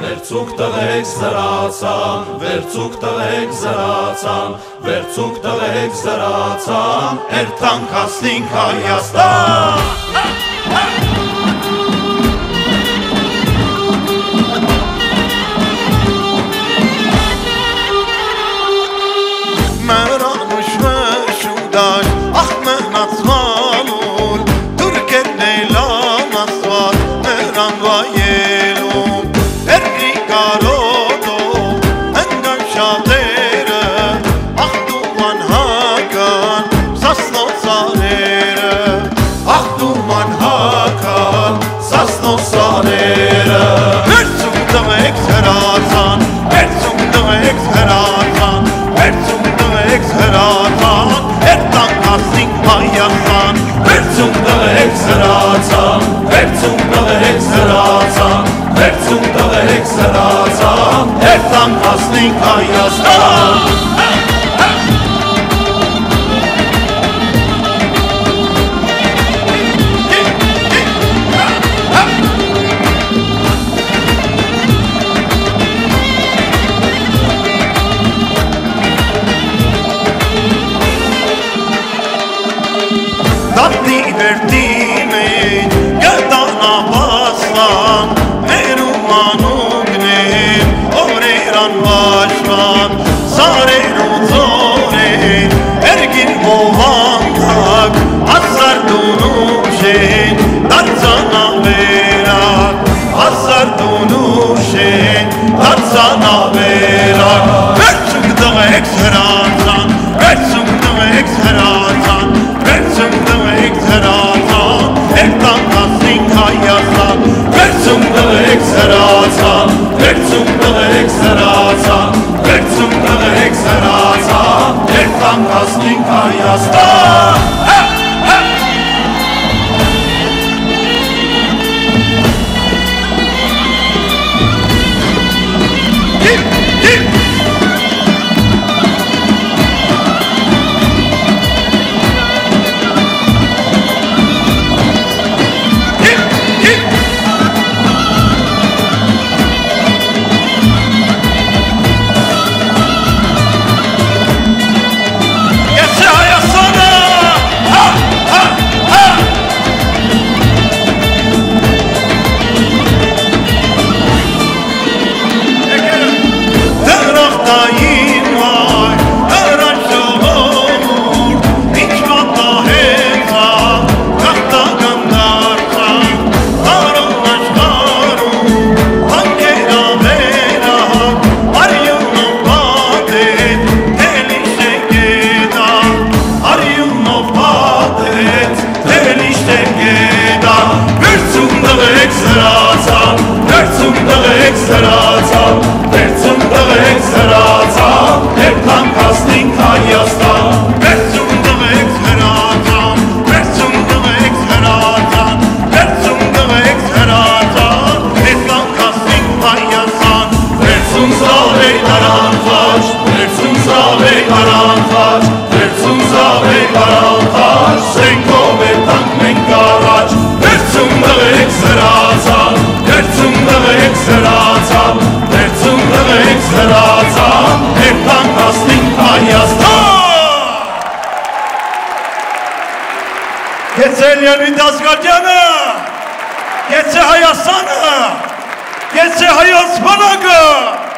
Վերցուկ տղեկ զրացան, վերցուկ տղեկ զրացան, վերցուկ տղեկ զրացան, երթանք հասնենք Հայաստան։ Երթանք հասնենք Հայաստան։ Դատի վերդի մեջ գտանապասլան ներում անուգնեն օրերան վաշվան սարեր ու ձորեր երգին մովանդակ ասար դունուշեն դարձանավերակ ասար դունուշեն դարձանավերակ վերցուկ տղեկ զրացան վերցուկ տղեկ զրացան վերցուկ տղեկ զրացան երթանք հասնենք Հայաստան վերցուկ տղեկ զրացան վերցուկ տղեկ զրացան վերցուկ տղեկ զրացան երթանք հասնենք Հայաստան։ Կեցե Լեոնիդ Ազգատյանը, կեցե Հայաստանը, կեցե հայոց բանակը։